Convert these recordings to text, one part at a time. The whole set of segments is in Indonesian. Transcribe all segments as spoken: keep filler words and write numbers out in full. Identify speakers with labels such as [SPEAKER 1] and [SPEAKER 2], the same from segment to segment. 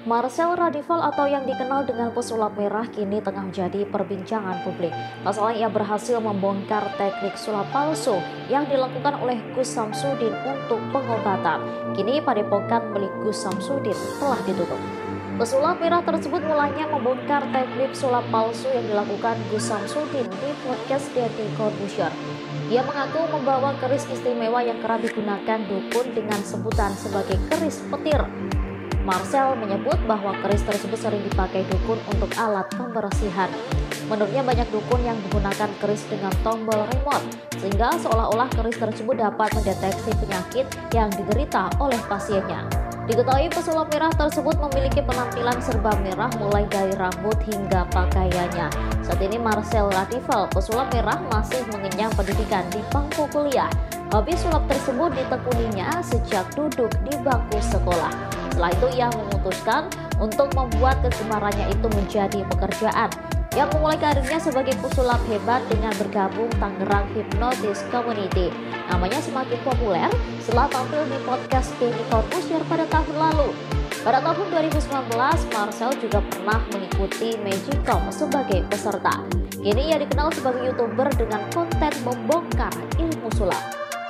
[SPEAKER 1] Marcel Radival atau yang dikenal dengan pesulap merah kini tengah menjadi perbincangan publik. Pasalnya ia berhasil membongkar teknik sulap palsu yang dilakukan oleh Gus Samsudin untuk pengobatan. Kini padepokan milik Gus Samsudin telah ditutup. Pesulap merah tersebut mulanya membongkar teknik sulap palsu yang dilakukan Gus Samsudin di podcast Deddy Corbuzier. Ia mengaku membawa keris istimewa yang kerap digunakan dukun dengan sebutan sebagai keris petir. Marcel menyebut bahwa keris tersebut sering dipakai dukun untuk alat pembersihan. Menurutnya banyak dukun yang menggunakan keris dengan tombol remote, sehingga seolah-olah keris tersebut dapat mendeteksi penyakit yang diderita oleh pasiennya. Diketahui pesulap merah tersebut memiliki penampilan serba merah mulai dari rambut hingga pakaiannya. Saat ini Marcel Radival, pesulap merah, masih mengenyam pendidikan di bangku kuliah. Hobi sulap tersebut ditekuninya sejak duduk di bangku sekolah. Setelah itu ia memutuskan untuk membuat kegemarannya itu menjadi pekerjaan. Ia memulai karirnya sebagai pesulap hebat dengan bergabung Tangerang Hypnosis Community. Namanya semakin populer setelah tampil di podcast Deddy Corbuzier pada tahun lalu. Pada tahun dua ribu sembilan belas, Marcel juga pernah mengikuti Magicom sebagai peserta. Kini ia dikenal sebagai YouTuber dengan konten membongkar ilmu sulap.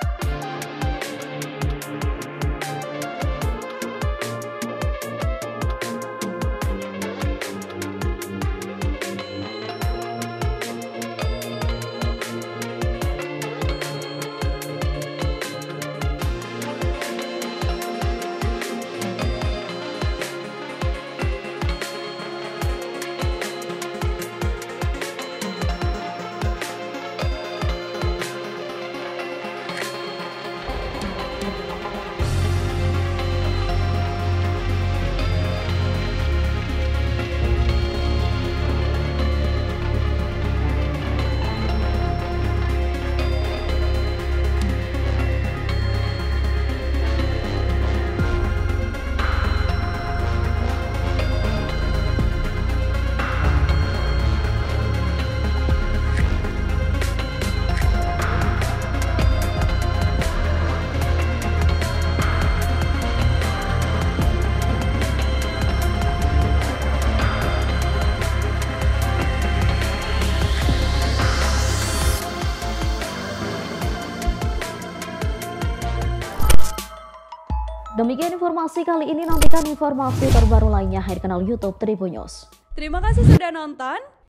[SPEAKER 1] Demikian informasi kali ini, nantikan informasi terbaru lainnya di kanal YouTube Tribun News.
[SPEAKER 2] Terima kasih sudah nonton.